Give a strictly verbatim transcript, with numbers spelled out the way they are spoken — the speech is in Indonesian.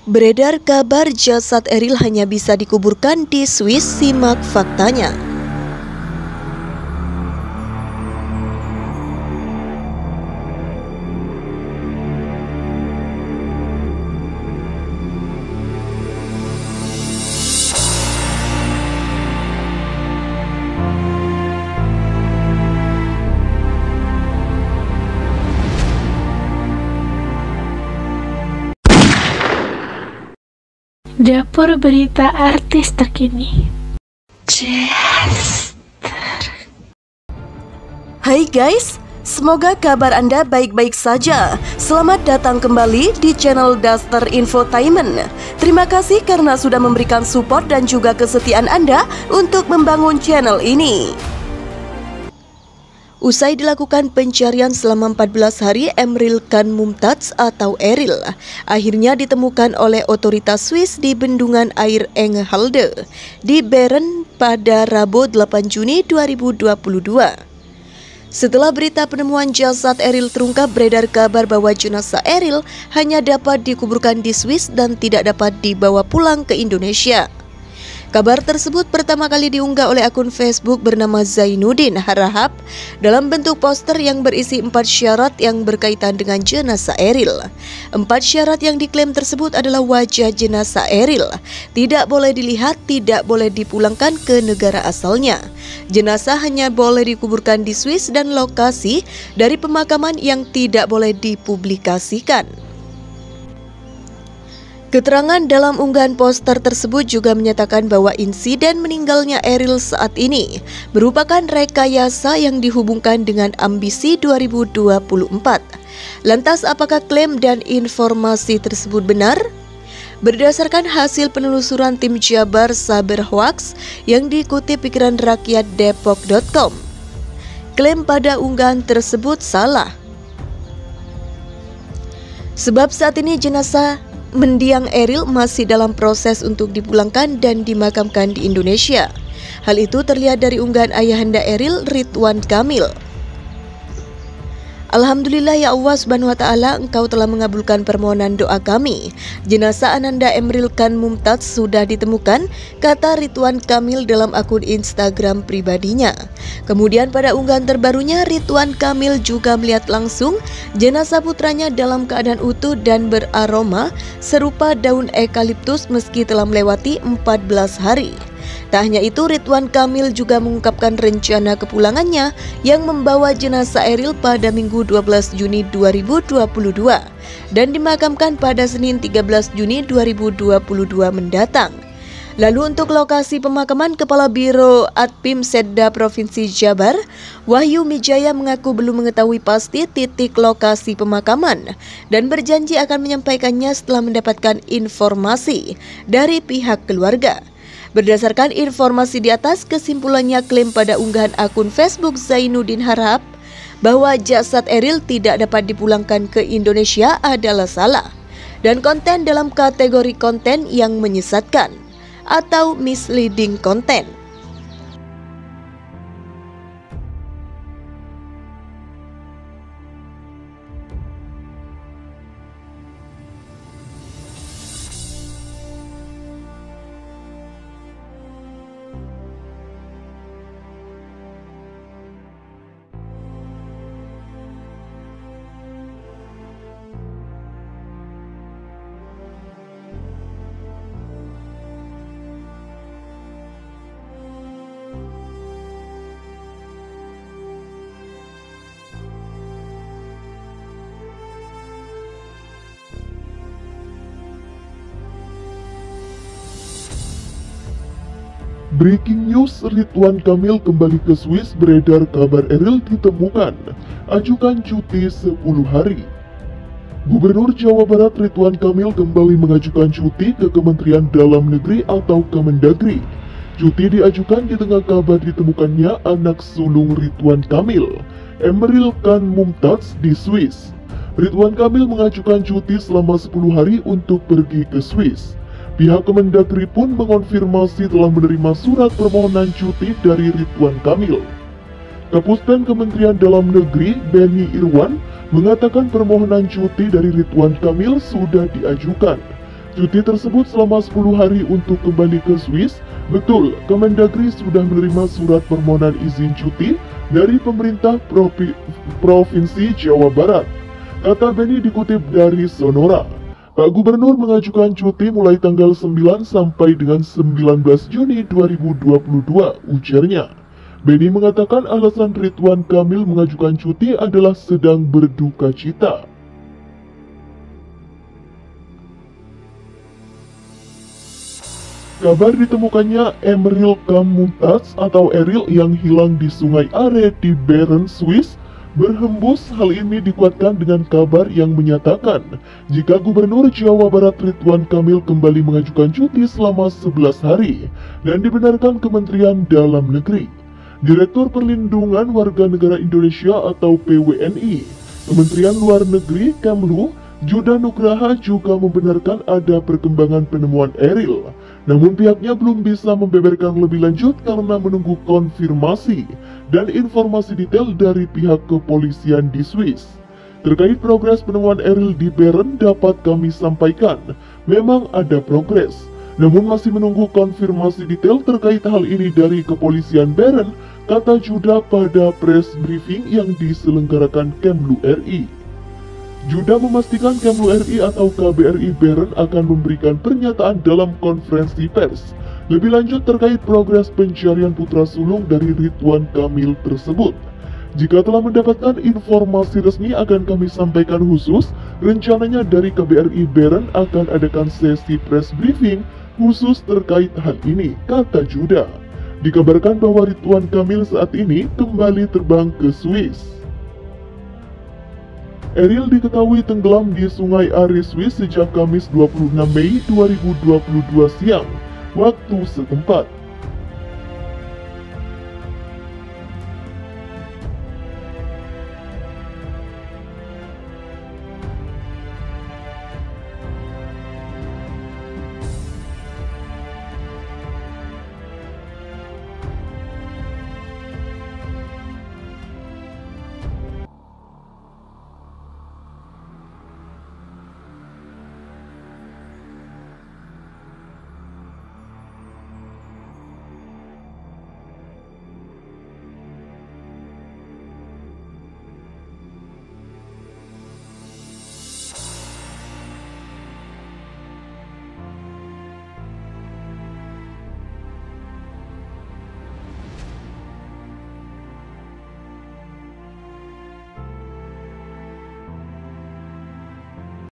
Beredar kabar jasad Eril hanya bisa dikuburkan di Swiss, simak faktanya. Dapur berita artis terkini. Hai guys, semoga kabar Anda baik-baik saja. Selamat datang kembali di channel Duster Infotainment. Terima kasih karena sudah memberikan support dan juga kesetiaan Anda untuk membangun channel ini. Usai dilakukan pencarian selama empat belas hari, Emril Khan Mumtaz atau Eril akhirnya ditemukan oleh otoritas Swiss di bendungan air Enghalde di Bern pada Rabu delapan Juni dua ribu dua puluh dua. Setelah berita penemuan jasad Eril terungkap, beredar kabar bahwa jenazah Eril hanya dapat dikuburkan di Swiss dan tidak dapat dibawa pulang ke Indonesia. Kabar tersebut pertama kali diunggah oleh akun Facebook bernama Zainuddin Harahap dalam bentuk poster yang berisi empat syarat yang berkaitan dengan jenazah Eril. Empat syarat yang diklaim tersebut adalah wajah jenazah Eril tidak boleh dilihat, tidak boleh dipulangkan ke negara asalnya. Jenazah hanya boleh dikuburkan di Swiss dan lokasi dari pemakaman yang tidak boleh dipublikasikan. Keterangan dalam unggahan poster tersebut juga menyatakan bahwa insiden meninggalnya Eril saat ini merupakan rekayasa yang dihubungkan dengan ambisi dua ribu dua puluh empat. Lantas apakah klaim dan informasi tersebut benar? Berdasarkan hasil penelusuran tim Jabar Saber Hoax yang diikuti pikiran rakyat depok titik com, klaim pada unggahan tersebut salah. Sebab saat ini jenazah mendiang Eril masih dalam proses untuk dipulangkan dan dimakamkan di Indonesia. Hal itu terlihat dari unggahan ayahanda Eril, Ridwan Kamil. Alhamdulillah ya Allah subhanahu wa ta'ala, Engkau telah mengabulkan permohonan doa kami. Jenazah Ananda Emril Khan Mumtaz sudah ditemukan, kata Ridwan Kamil dalam akun Instagram pribadinya. Kemudian pada unggahan terbarunya, Ridwan Kamil juga melihat langsung jenazah putranya dalam keadaan utuh dan beraroma serupa daun eukaliptus meski telah melewati empat belas hari. Tak hanya itu, Ridwan Kamil juga mengungkapkan rencana kepulangannya yang membawa jenazah Eril pada Minggu dua belas Juni dua ribu dua puluh dua dan dimakamkan pada Senin tiga belas Juni dua ribu dua puluh dua mendatang. Lalu untuk lokasi pemakaman, Kepala Biro Adpim Setda Provinsi Jabar, Wahyu Mijaya mengaku belum mengetahui pasti titik lokasi pemakaman dan berjanji akan menyampaikannya setelah mendapatkan informasi dari pihak keluarga. Berdasarkan informasi di atas, kesimpulannya klaim pada unggahan akun Facebook Zainuddin Harahap bahwa jasad Eril tidak dapat dipulangkan ke Indonesia adalah salah dan konten dalam kategori konten yang menyesatkan atau misleading content. Breaking news, Ridwan Kamil kembali ke Swiss, beredar kabar Eril ditemukan, ajukan cuti sepuluh hari. Gubernur Jawa Barat Ridwan Kamil kembali mengajukan cuti ke Kementerian Dalam Negeri atau Kemendagri. Cuti diajukan di tengah kabar ditemukannya anak sulung Ridwan Kamil, Emril Khan Mumtaz di Swiss. Ridwan Kamil mengajukan cuti selama sepuluh hari untuk pergi ke Swiss. Pihak Kemendagri pun mengonfirmasi telah menerima surat permohonan cuti dari Ridwan Kamil. Kapuspen Kementerian Dalam Negeri Beni Irwan mengatakan permohonan cuti dari Ridwan Kamil sudah diajukan. Cuti tersebut selama sepuluh hari untuk kembali ke Swiss. Betul, Kemendagri sudah menerima surat permohonan izin cuti dari pemerintah Provi Provinsi Jawa Barat. Kata Benny dikutip dari Sonora. Pak Gubernur mengajukan cuti mulai tanggal sembilan sampai dengan sembilan belas Juni dua ribu dua puluh dua, ujarnya. Benny mengatakan alasan Ridwan Kamil mengajukan cuti adalah sedang berduka cita. Kabar ditemukannya Emril Khan Mumtaz atau Eril yang hilang di Sungai Are di Bern, Swiss berhembus. Hal ini dikuatkan dengan kabar yang menyatakan jika Gubernur Jawa Barat Ridwan Kamil kembali mengajukan cuti selama sebelas hari dan dibenarkan Kementerian Dalam Negeri. Direktur Perlindungan Warga Negara Indonesia atau P W N I, Kementerian Luar Negeri Kemlu, Judah Nugraha juga membenarkan ada perkembangan penemuan Eril. Namun pihaknya belum bisa membeberkan lebih lanjut karena menunggu konfirmasi dan informasi detail dari pihak kepolisian di Swiss. Terkait progres penemuan Eril di Bern dapat kami sampaikan, memang ada progres. Namun masih menunggu konfirmasi detail terkait hal ini dari kepolisian Bern, kata Judah pada press briefing yang diselenggarakan Kemlu R I. Judah memastikan Kemlu R I atau K B R I Bern akan memberikan pernyataan dalam konferensi pers lebih lanjut terkait progres pencarian putra sulung dari Ridwan Kamil tersebut. Jika telah mendapatkan informasi resmi akan kami sampaikan khusus. Rencananya dari K B R I Bern akan adakan sesi press briefing khusus terkait hal ini, kata Judah. Dikabarkan bahwa Ridwan Kamil saat ini kembali terbang ke Swiss. Eril diketahui tenggelam di Sungai Are, Swiss sejak Kamis dua puluh enam Mei dua ribu dua puluh dua siang, waktu setempat.